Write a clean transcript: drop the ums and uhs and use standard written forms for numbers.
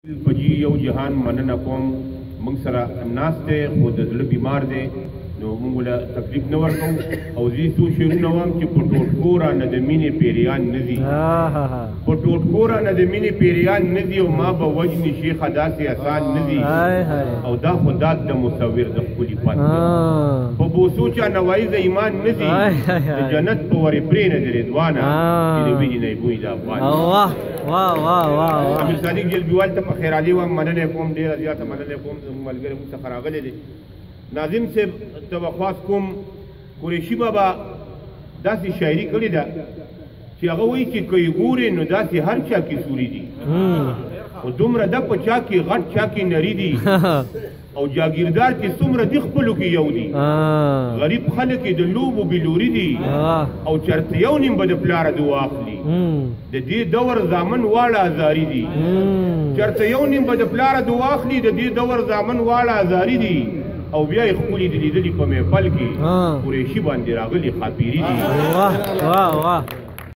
پجی یو جهان مننه کوم موږ سره ناست دی خو د زړه بیمار دی نو موږ له تکلیف نه ورکوو او زه څو شعرونه وایم چې په ټوټکو رانه د مینې پیریان نه دي په ټوټکو رانه د مینې پیریان نه دي او ما به وجني شیخه داسې اسان نه دي او دا خو داد د مصور د ښکلي پت په بوسو چا نوایي د ایمان نه دي د جنت په ورې پرې نه د رضوانه چې د وینې نه یې بوی د افغان امیر صادق جلبیوال ته په خیر علي وایم مننه کوم ډېره زیاته مننه کوم زموږ ملګری موږ څخه راغلی دی ناظم صاحب ته به خواست کوم قریشي بابا داسې شاعري کړې ده چې هغه وایي چې که یې ګورې نو داسې هر چا کې سوري دي خو دومره ده په چا کې غټ چا کې نري دي او جاګیردار چې څومره دي خپلو کې یو دي غریب خلک یې د لوبو بلوري دي او چرته یو نیم به د پلاره دعا اخلي د دې دور زامن واړه ازاري دي چرته یو نیم به د پلاره دعا اخلي د دې دور زامن واړه ازاري دي او بیا یې ښکلي دي لیدلي په محفل کې قریشي باندې راغلي خاپیري دي